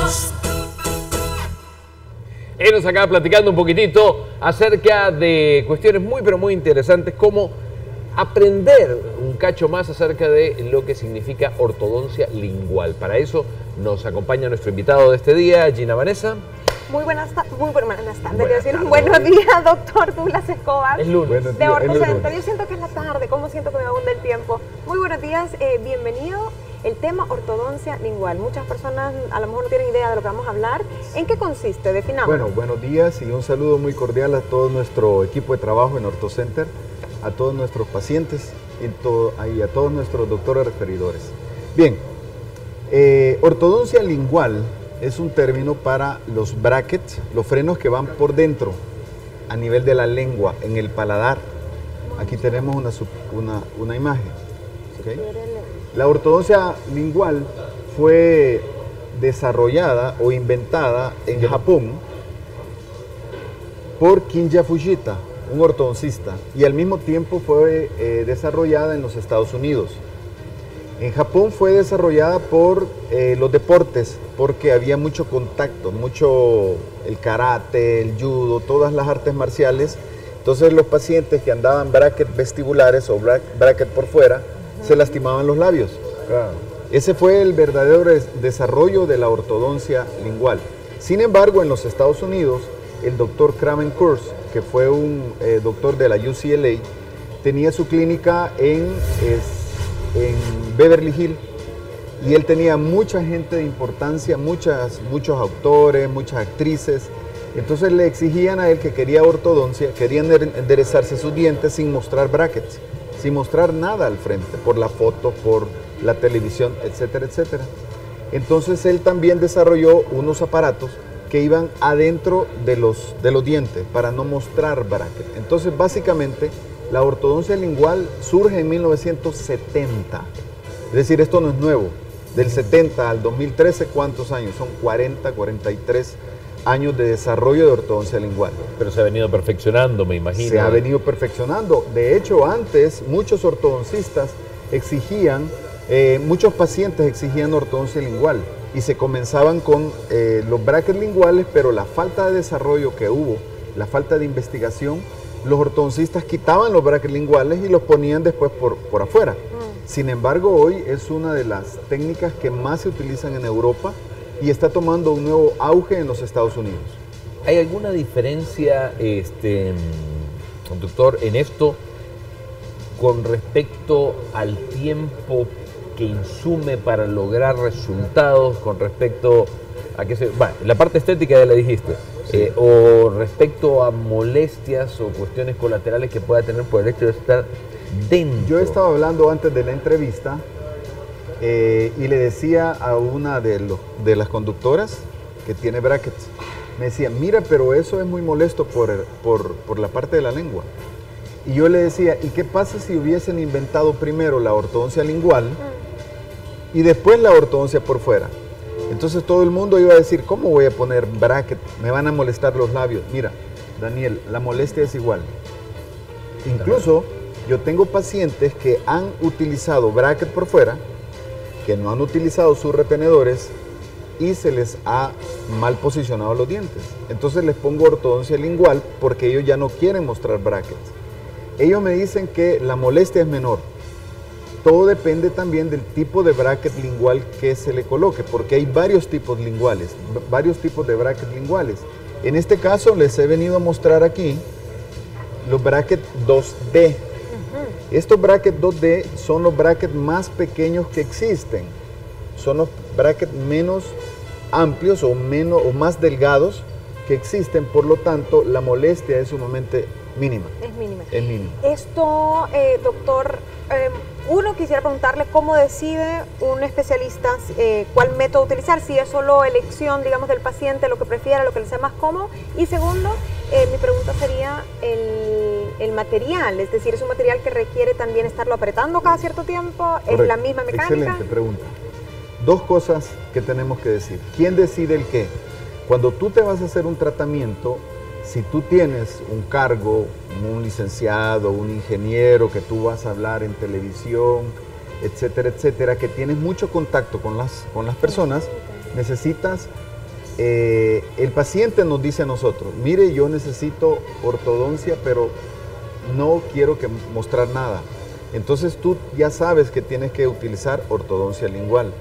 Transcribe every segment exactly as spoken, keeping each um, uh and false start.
más. Él nos acaba platicando un poquitito acerca de cuestiones muy pero muy interesantes como aprender un cacho más acerca de lo que significa ortodoncia lingual. Para eso nos acompaña nuestro invitado de este día, Gina Vanessa. Muy buenas, muy buenas tardes. Buenas Decir, tardes. Buenos días, doctor Douglas Escobar. Es lunes. Buenos De días, Ortocenter. Yo siento que es la tarde, ¿cómo siento que me abunda el tiempo? Muy buenos días, eh, bienvenido. El tema ortodoncia lingual. Muchas personas a lo mejor no tienen idea de lo que vamos a hablar. ¿En qué consiste? Definamos. Bueno, buenos días y un saludo muy cordial a todo nuestro equipo de trabajo en Ortocenter, a todos nuestros pacientes y, todo, y a todos nuestros doctores referidores. Bien, eh, ortodoncia lingual es un término para los brackets, los frenos que van por dentro, a nivel de la lengua, en el paladar. Aquí tenemos una, una, una imagen. ¿Okay? La ortodoncia lingual fue desarrollada o inventada en Japón por Kinya Fujita, un ortodoncista, y al mismo tiempo fue eh, desarrollada en los Estados Unidos. En Japón fue desarrollada por eh, los deportes, porque había mucho contacto, mucho el karate, el judo, todas las artes marciales. Entonces los pacientes que andaban brackets vestibulares o bracket por fuera, uh-huh, se lastimaban los labios. Claro. Ese fue el verdadero desarrollo de la ortodoncia lingual. Sin embargo, en los Estados Unidos, el doctor Kramen Kurz, que fue un eh, doctor de la U C L A, tenía su clínica en, es, en Beverly Hills, y él tenía mucha gente de importancia, muchas, muchos autores, muchas actrices. Entonces le exigían a él que quería ortodoncia, querían enderezarse sus dientes sin mostrar brackets, sin mostrar nada al frente, por la foto, por la televisión, etcétera, etcétera. Entonces él también desarrolló unos aparatos que iban adentro de los, de los dientes para no mostrar brackets. Entonces básicamente la ortodoncia lingual surge en mil novecientos setenta, es decir, esto no es nuevo. Del setenta al dos mil trece, ¿cuántos años? Son cuarenta, cuarenta y tres años de desarrollo de ortodoncia lingual. Pero se ha venido perfeccionando, me imagino. Se ha venido perfeccionando. De hecho, antes muchos ortodoncistas exigían, eh, muchos pacientes exigían ortodoncia lingual y se comenzaban con eh, los brackets linguales, pero la falta de desarrollo que hubo, la falta de investigación, los ortodoncistas quitaban los brackets linguales y los ponían después por, por afuera. Sin embargo, hoy es una de las técnicas que más se utilizan en Europa y está tomando un nuevo auge en los Estados Unidos. ¿Hay alguna diferencia, este, doctor, en esto con respecto al tiempo que insume para lograr resultados, con respecto a qué se... Bueno, la parte estética ya la dijiste, sí. eh, o respecto a molestias o cuestiones colaterales que pueda tener por el hecho de estar dentro? Yo estaba hablando antes de la entrevista eh, y le decía a una de, los, de las conductoras que tiene brackets, me decía, mira, pero eso es muy molesto por, por, por la parte de la lengua. Y yo le decía, ¿y qué pasa si hubiesen inventado primero la ortodoncia lingual y después la ortodoncia por fuera? Entonces todo el mundo iba a decir, ¿cómo voy a poner bracket? Me van a molestar los labios. Mira, Daniel, la molestia es igual. Incluso yo tengo pacientes que han utilizado bracket por fuera, que no han utilizado sus retenedores y se les ha mal posicionado los dientes. Entonces les pongo ortodoncia lingual porque ellos ya no quieren mostrar brackets. Ellos me dicen que la molestia es menor. Todo depende también del tipo de bracket lingual que se le coloque, porque hay varios tipos linguales, varios tipos de brackets linguales. En este caso les he venido a mostrar aquí los brackets dos D. Estos brackets dos D son los brackets más pequeños que existen. Son los brackets menos amplios o, menos, o más delgados que existen. Por lo tanto, la molestia es sumamente mínima. Es mínima. Es mínima. Esto, eh, doctor, eh, uno quisiera preguntarle cómo decide un especialista eh, cuál método utilizar, si es solo elección, digamos, del paciente, lo que prefiera, lo que le sea más cómodo. Y segundo, eh, mi pregunta sería el, el material, es decir, es un material que requiere también estarlo apretando cada cierto tiempo. Correcto. ¿Es la misma mecánica? Excelente pregunta. Dos cosas que tenemos que decir. ¿Quién decide el qué? Cuando tú te vas a hacer un tratamiento, si tú tienes un cargo, un licenciado, un ingeniero, que tú vas a hablar en televisión, etcétera, etcétera, que tienes mucho contacto con las, con las personas, necesitas eh, el paciente nos dice a nosotros, mire, yo necesito ortodoncia, pero no quiero que mostrar nada. Entonces tú ya sabes que tienes que utilizar ortodoncia lingual.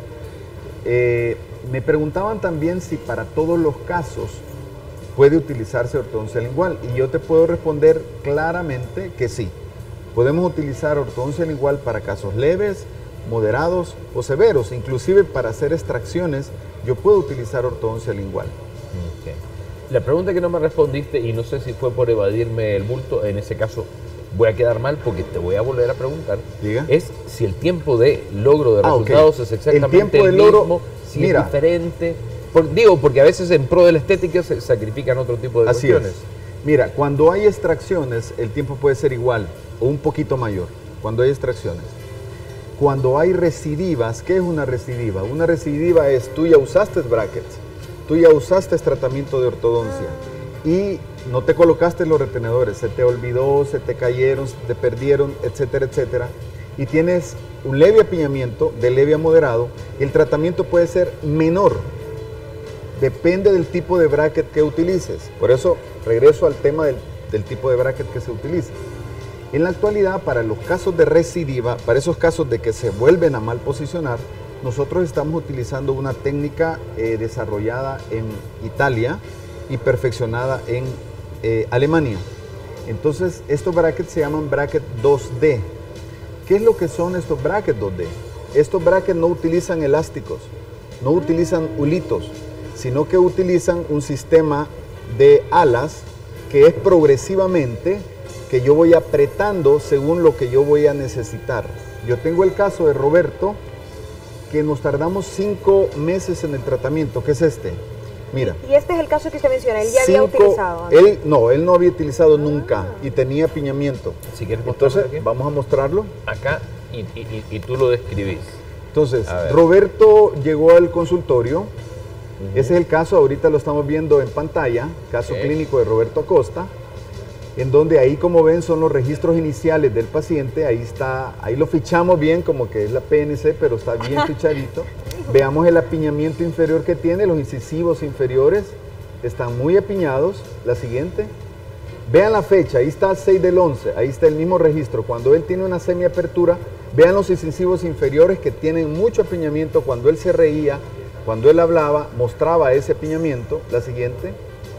Eh, me preguntaban también si para todos los casos puede utilizarse ortodoncia lingual, y yo te puedo responder claramente que sí. Podemos utilizar ortodoncia lingual para casos leves, moderados o severos, inclusive para hacer extracciones yo puedo utilizar ortodoncia lingual. Okay. La pregunta que no me respondiste, y no sé si fue por evadirme el bulto, en ese caso voy a quedar mal porque te voy a volver a preguntar. Diga. Es si el tiempo de logro de ah, resultados okay. es exactamente el, tiempo el de logro, mismo, si mira, es diferente. Por, digo, porque a veces en pro de la estética se sacrifican otro tipo de así cuestiones. Es. Mira, cuando hay extracciones, el tiempo puede ser igual o un poquito mayor, cuando hay extracciones. Cuando hay recidivas, ¿qué es una recidiva? Una recidiva es, tú ya usaste brackets, tú ya usaste tratamiento de ortodoncia y no te colocaste los retenedores, se te olvidó, se te cayeron, se te perdieron, etcétera, etcétera, y tienes un leve apiñamiento, de leve a moderado, el tratamiento puede ser menor, depende del tipo de bracket que utilices. Por eso regreso al tema del, del tipo de bracket que se utiliza. En la actualidad, para los casos de recidiva, para esos casos de que se vuelven a mal posicionar, nosotros estamos utilizando una técnica eh, desarrollada en Italia y perfeccionada en eh, Alemania. Entonces, estos brackets se llaman bracket dos D. ¿Qué es lo que son estos brackets dos D? Estos brackets no utilizan elásticos, no utilizan hulitos, sino que utilizan un sistema de alas que es progresivamente que yo voy apretando según lo que yo voy a necesitar. Yo tengo el caso de Roberto, que nos tardamos cinco meses en el tratamiento, que es este. Mira. Y este es el caso que usted menciona, él ya cinco, había utilizado. Él, no, él no había utilizado ah. nunca y tenía apiñamiento. Si quieres Entonces, aquí. vamos a mostrarlo. Acá, y, y, y tú lo describís. Entonces, Roberto llegó al consultorio. Uh-huh. Ese es el caso, ahorita lo estamos viendo en pantalla, caso okay. clínico de Roberto Acosta, en donde ahí, como ven, son los registros iniciales del paciente. Ahí está, ahí lo fichamos bien, como que es la P N C, pero está bien fichadito. Veamos el apiñamiento inferior que tiene, los incisivos inferiores están muy apiñados. La siguiente. Vean la fecha, ahí está seis del once, ahí está el mismo registro. Cuando él tiene una semiapertura, vean los incisivos inferiores que tienen mucho apiñamiento. Cuando él se reía, cuando él hablaba, mostraba ese apiñamiento. La siguiente.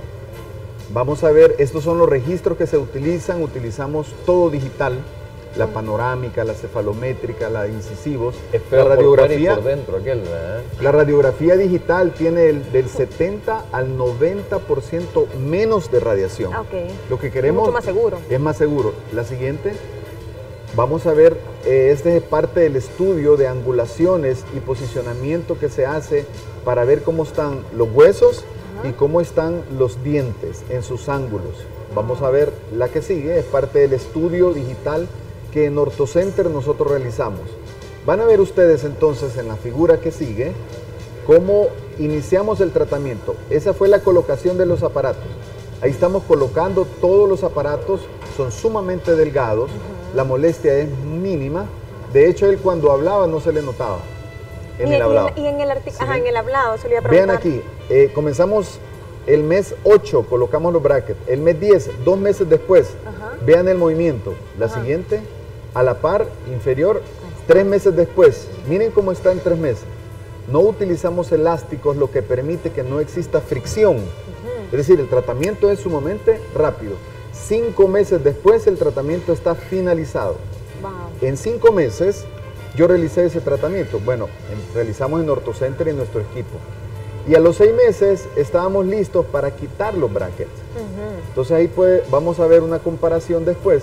Vamos a ver, estos son los registros que se utilizan, utilizamos todo digital, la panorámica, la cefalométrica, la de incisivos, Espero la radiografía. Por, por dentro, aquel, ¿eh? La radiografía digital tiene el, del setenta al noventa por ciento menos de radiación. Okay. Lo que queremos es mucho más seguro. Es más seguro. La siguiente, vamos a ver, eh, este es parte del estudio de angulaciones y posicionamiento que se hace para ver cómo están los huesos y cómo están los dientes en sus ángulos. Vamos a ver la que sigue, es parte del estudio digital que en OrtoCenter nosotros realizamos. Van a ver ustedes entonces en la figura que sigue cómo iniciamos el tratamiento. Esa fue la colocación de los aparatos. Ahí estamos colocando todos los aparatos, son sumamente delgados, uh-huh. la molestia es mínima. De hecho, él cuando hablaba no se le notaba. En y, el hablado. Y en el, ¿Sí? Ajá, en el hablado, se le iba a preguntar. Vean aquí, eh, comenzamos el mes ocho, colocamos los brackets. El mes diez, dos meses después, Ajá. vean el movimiento. La Ajá. siguiente, a la par, inferior, tres meses después. Miren cómo está en tres meses. No utilizamos elásticos, lo que permite que no exista fricción. Uh-huh. Es decir, el tratamiento es sumamente rápido. Cinco meses después, el tratamiento está finalizado. Wow. En cinco meses, yo realicé ese tratamiento. Bueno, en, realizamos en OrtoCenter y en nuestro equipo. Y a los seis meses estábamos listos para quitar los brackets. Uh-huh. Entonces ahí puede, vamos a ver una comparación después.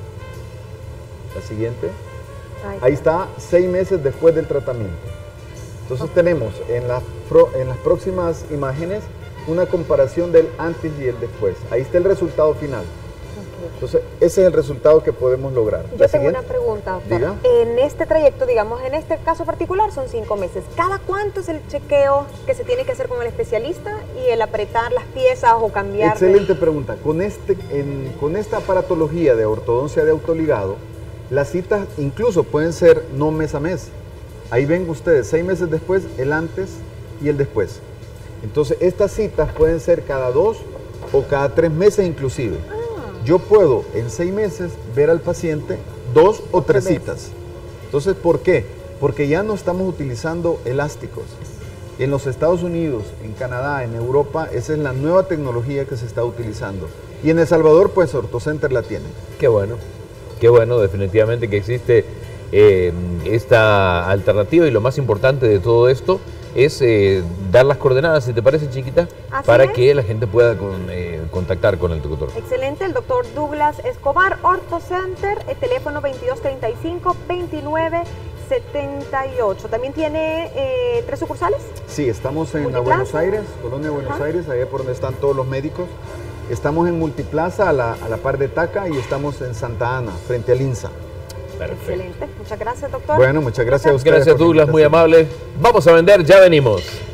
La siguiente. Ahí, ahí está, seis meses después del tratamiento. Entonces okay. tenemos en, la pro, en las próximas imágenes una comparación del antes y el después. Ahí está el resultado final. Entonces, ese es el resultado que podemos lograr. Yo tengo siguiente? una pregunta, doctor. ¿Diga? En este trayecto, digamos, en este caso particular son cinco meses. ¿Cada cuánto es el chequeo que se tiene que hacer con el especialista y el apretar las piezas o cambiar? Excelente de... pregunta. Con, este, en, con esta aparatología de ortodoncia de autoligado, las citas incluso pueden ser no mes a mes. Ahí ven ustedes, seis meses después, el antes y el después. Entonces, estas citas pueden ser cada dos o cada tres meses inclusive. Ah. Yo puedo en seis meses ver al paciente dos o tres citas. Entonces, ¿por qué? Porque ya no estamos utilizando elásticos. En los Estados Unidos, en Canadá, en Europa, esa es la nueva tecnología que se está utilizando. Y en El Salvador, pues, OrtoCenter la tiene. Qué bueno, qué bueno, definitivamente que existe eh, esta alternativa, y lo más importante de todo esto es eh, dar las coordenadas, si te parece, chiquita, Así para es. que la gente pueda con, eh, contactar con el doctor. Excelente, el doctor Douglas Escobar, OrtoCenter, el teléfono veintidós treinta y cinco, veintinueve setenta y ocho. ¿También tiene eh, tres sucursales? Sí, estamos en la Multiplaza. Buenos Aires, Colonia Buenos Ajá. Aires, allá por donde están todos los médicos. Estamos en Multiplaza, a la, a la par de Taca, y estamos en Santa Ana, frente al INSA. Perfecto. Excelente. Muchas gracias, doctor. Bueno, muchas gracias a ustedes. Gracias, por la Douglas, muy invitación. amable. Vamos a vender, ya venimos.